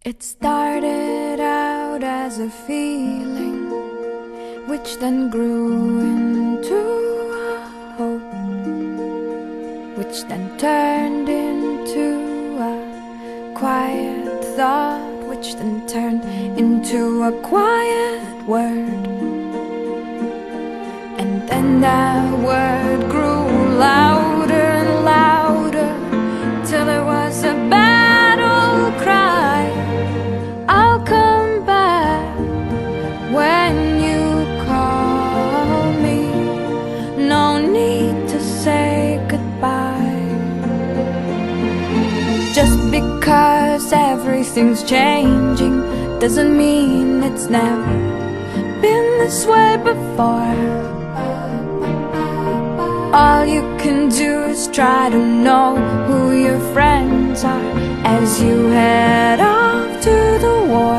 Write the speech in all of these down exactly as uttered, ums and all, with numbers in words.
It started out as a feeling, which then grew into a hope, which then turned into a quiet thought, which then turned into a quiet word. And then that word grew louder and louder, till it was a battle cry. I'll come back when you call me. No need to say goodbye. Just because everything's changing doesn't mean it's never been this way before. All you can do is try to know who your friends are as you head off to the war.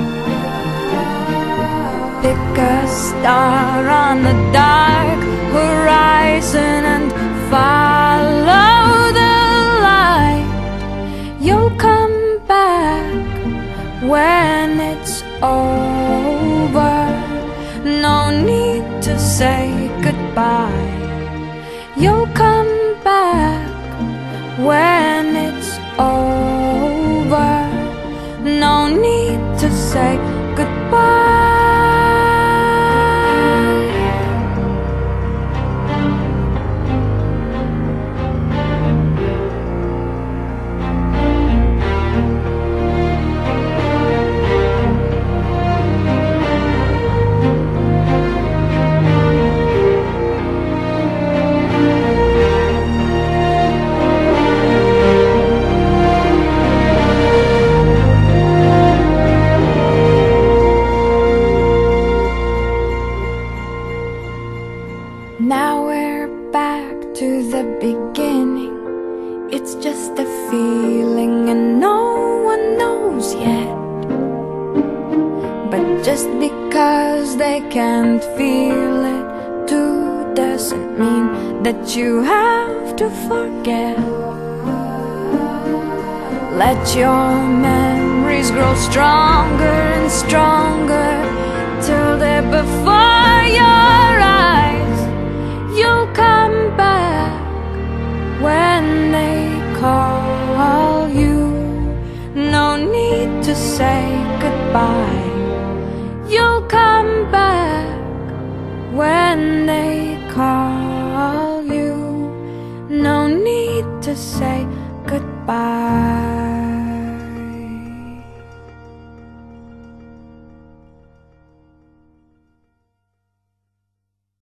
Pick a star on the dark horizon and follow the light. You'll come back when it's over. No need to say goodbye. You'll come back when it's over. No need to say goodbye. Now we're back to the beginning. It's just a feeling and no one knows yet. But just because they can't feel it too doesn't mean that you have to forget. Let your memories grow stronger and stronger till they're before your eyes. You'll come back when they call you. No need to say goodbye.